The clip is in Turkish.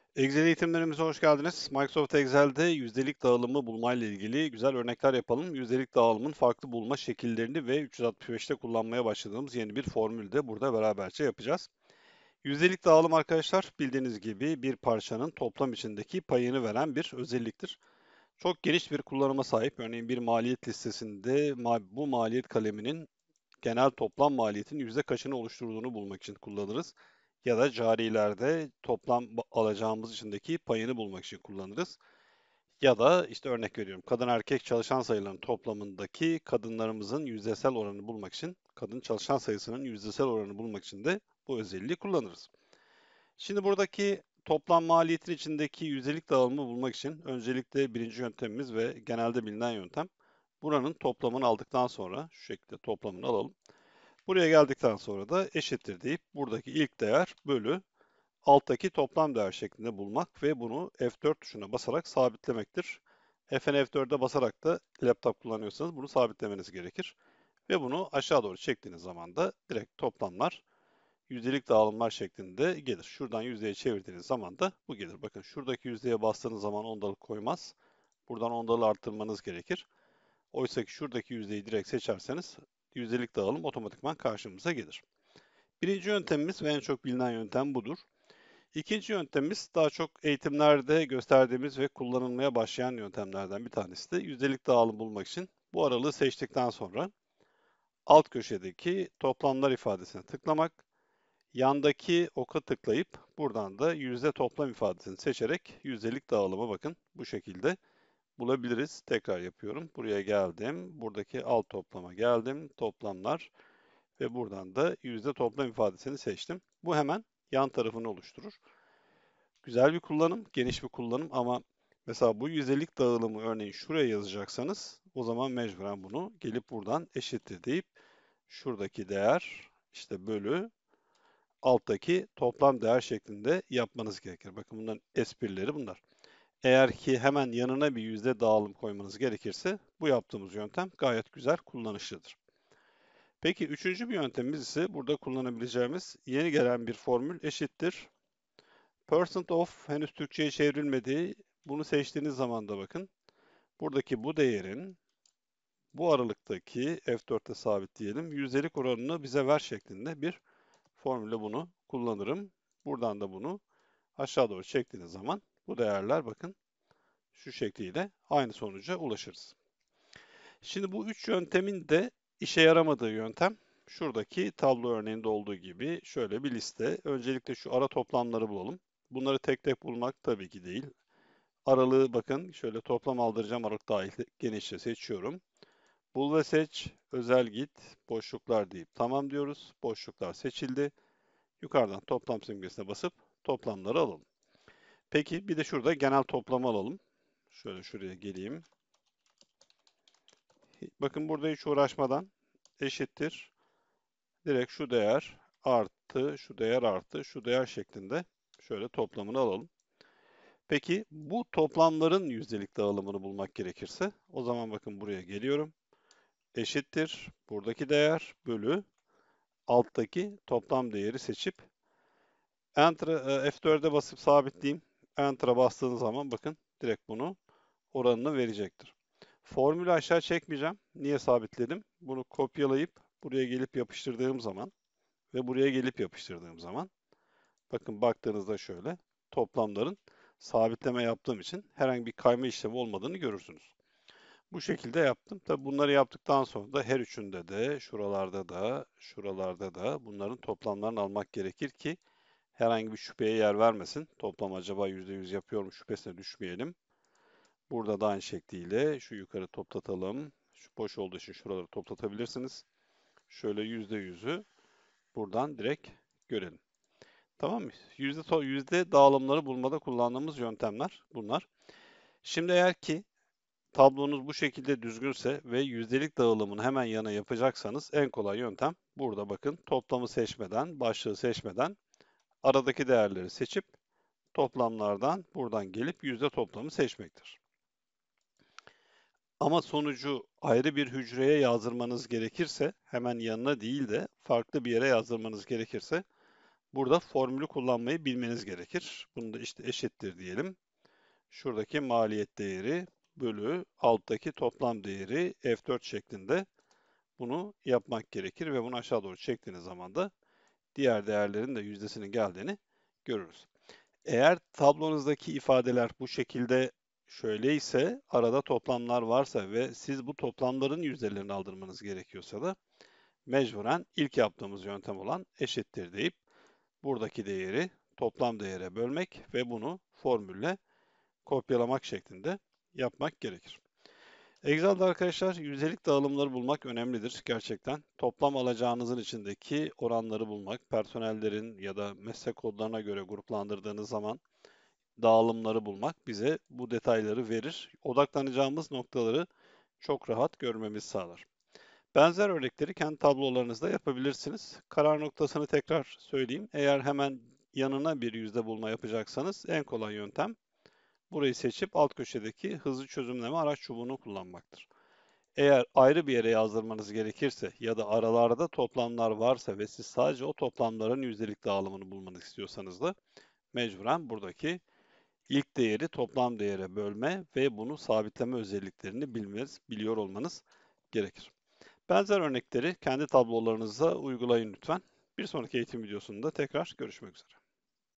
Excel eğitimlerimize hoş geldiniz. Microsoft Excel'de yüzdelik dağılımı bulmayla ilgili güzel örnekler yapalım. Yüzdelik dağılımın farklı bulma şekillerini ve 365'te kullanmaya başladığımız yeni bir formülü de burada beraberce yapacağız. Yüzdelik dağılım arkadaşlar bildiğiniz gibi bir parçanın toplam içindeki payını veren bir özelliktir. Çok geniş bir kullanıma sahip. Örneğin bir maliyet listesinde bu maliyet kaleminin genel toplam maliyetin yüzde kaçını oluşturduğunu bulmak için kullanırız. Ya da carilerde toplam alacağımız içindeki payını bulmak için kullanırız. Ya da işte örnek veriyorum kadın erkek çalışan sayılarının toplamındaki kadınlarımızın yüzdesel oranını bulmak için, kadın çalışan sayısının yüzdesel oranını bulmak için de bu özelliği kullanırız. Şimdi buradaki toplam maliyetin içindeki yüzdelik dağılımı bulmak için öncelikle birinci yöntemimiz ve genelde bilinen yöntem buranın toplamını aldıktan sonra şu şekilde toplamını alalım. Buraya geldikten sonra da eşittir deyip buradaki ilk değer bölü alttaki toplam değer şeklinde bulmak ve bunu F4 tuşuna basarak sabitlemektir. F4'e basarak da laptop kullanıyorsanız bunu sabitlemeniz gerekir. Ve bunu aşağı doğru çektiğiniz zaman da direkt toplamlar yüzdelik dağılımlar şeklinde gelir. Şuradan yüzdeye çevirdiğiniz zaman da bu gelir. Bakın şuradaki yüzdeye bastığınız zaman ondalık koymaz. Buradan ondalığı arttırmanız gerekir. Oysa ki şuradaki yüzdeyi direkt seçerseniz yüzdelik dağılım otomatikman karşımıza gelir. Birinci yöntemimiz ve en çok bilinen yöntem budur. İkinci yöntemimiz daha çok eğitimlerde gösterdiğimiz ve kullanılmaya başlayan yöntemlerden bir tanesi de yüzdelik dağılım bulmak için bu aralığı seçtikten sonra alt köşedeki toplamlar ifadesine tıklamak, yandaki oka tıklayıp buradan da yüzde toplam ifadesini seçerek yüzdelik dağılımı bakın bu şekilde bulabiliriz. Tekrar yapıyorum. Buraya geldim. Buradaki alt toplama geldim. Toplamlar ve buradan da yüzde toplam ifadesini seçtim. Bu hemen yan tarafını oluşturur. Güzel bir kullanım, geniş bir kullanım ama mesela bu yüzdelik dağılımı örneğin şuraya yazacaksanız o zaman mecburen bunu gelip buradan eşittir deyip şuradaki değer işte bölü alttaki toplam değer şeklinde yapmanız gerekir. Bakın bunların esprileri bunlar. Eğer ki hemen yanına bir yüzde dağılım koymanız gerekirse bu yaptığımız yöntem gayet güzel, kullanışlıdır. Peki üçüncü bir yöntemimiz ise burada kullanabileceğimiz yeni gelen bir formül eşittir. Percent of henüz Türkçe'ye çevrilmedi. Bunu seçtiğiniz zaman da bakın buradaki bu değerin bu aralıktaki F4'te sabitleyelim. Yüzdelik oranını bize ver şeklinde bir formülle bunu kullanırım. Buradan da bunu aşağı doğru çektiğiniz zaman bu değerler bakın şu şekliyle aynı sonuca ulaşırız. Şimdi bu üç yöntemin de işe yaramadığı yöntem şuradaki tablo örneğinde olduğu gibi şöyle bir liste. Öncelikle şu ara toplamları bulalım. Bunları tek tek bulmak tabii ki değil. Aralığı bakın şöyle toplam aldıracağım aralık dahil genişçe seçiyorum. Bul ve seç, özel git, boşluklar deyip tamam diyoruz. Boşluklar seçildi. Yukarıdan toplam simgesine basıp toplamları alalım. Peki bir de şurada genel toplamı alalım. Şöyle şuraya geleyim. Bakın burada hiç uğraşmadan eşittir. Direkt şu değer arttı, şu değer arttı, şu değer şeklinde şöyle toplamını alalım. Peki bu toplamların yüzdelik dağılımını bulmak gerekirse o zaman bakın buraya geliyorum. Eşittir buradaki değer bölü alttaki toplam değeri seçip F4'e basıp sabitleyeyim. Enter'a bastığınız zaman bakın direkt bunu oranını verecektir. Formülü aşağı çekmeyeceğim. Niye sabitledim? Bunu kopyalayıp buraya gelip yapıştırdığım zaman ve buraya gelip yapıştırdığım zaman bakın baktığınızda şöyle toplamların sabitleme yaptığım için herhangi bir kayma işlemi olmadığını görürsünüz. Bu şekilde yaptım. Tabi bunları yaptıktan sonra da her üçünde de şuralarda da şuralarda da bunların toplamlarını almak gerekir ki herhangi bir şüpheye yer vermesin. Toplam acaba %100 yapıyor mu şüphesine düşmeyelim. Burada da aynı şekliyle şu yukarı toplatalım. Şu boş olduğu için şuraları toplatabilirsiniz. Şöyle %100'ü buradan direkt görelim. Tamam mı? Yüzde dağılımları bulmada kullandığımız yöntemler bunlar. Şimdi eğer ki tablonuz bu şekilde düzgünse ve yüzdelik dağılımını hemen yana yapacaksanız en kolay yöntem burada bakın toplamı seçmeden, başlığı seçmeden aradaki değerleri seçip toplamlardan buradan gelip yüzde toplamı seçmektir. Ama sonucu ayrı bir hücreye yazdırmanız gerekirse hemen yanına değil de farklı bir yere yazdırmanız gerekirse Burada formülü kullanmayı bilmeniz gerekir. Bunu da işte eşittir diyelim. Şuradaki maliyet değeri bölü alttaki toplam değeri F4 şeklinde bunu yapmak gerekir ve bunu aşağı doğru çektiğiniz zaman da diğer değerlerin de yüzdesinin geldiğini görürüz. Eğer tablonuzdaki ifadeler bu şekilde şöyleyse, arada toplamlar varsa ve siz bu toplamların yüzdelerini aldırmanız gerekiyorsa da mecburen ilk yaptığımız yöntem olan eşittir deyip buradaki değeri toplam değere bölmek ve bunu formülle kopyalamak şeklinde yapmak gerekir. Excel'de arkadaşlar yüzdelik dağılımları bulmak önemlidir gerçekten. Toplam alacağınızın içindeki oranları bulmak, personellerin ya da meslek kodlarına göre gruplandırdığınız zaman dağılımları bulmak bize bu detayları verir. Odaklanacağımız noktaları çok rahat görmemizi sağlar. Benzer örnekleri kendi tablolarınızda yapabilirsiniz. Karar noktasını tekrar söyleyeyim. Eğer hemen yanına bir yüzde bulma yapacaksanız en kolay yöntem burayı seçip alt köşedeki hızlı çözümleme araç çubuğunu kullanmaktır. Eğer ayrı bir yere yazdırmanız gerekirse ya da aralarda toplamlar varsa ve siz sadece o toplamların yüzdelik dağılımını bulmanızı istiyorsanız da mecburen buradaki ilk değeri toplam değere bölme ve bunu sabitleme özelliklerini biliyor olmanız gerekir. Benzer örnekleri kendi tablolarınıza uygulayın lütfen. Bir sonraki eğitim videosunda tekrar görüşmek üzere.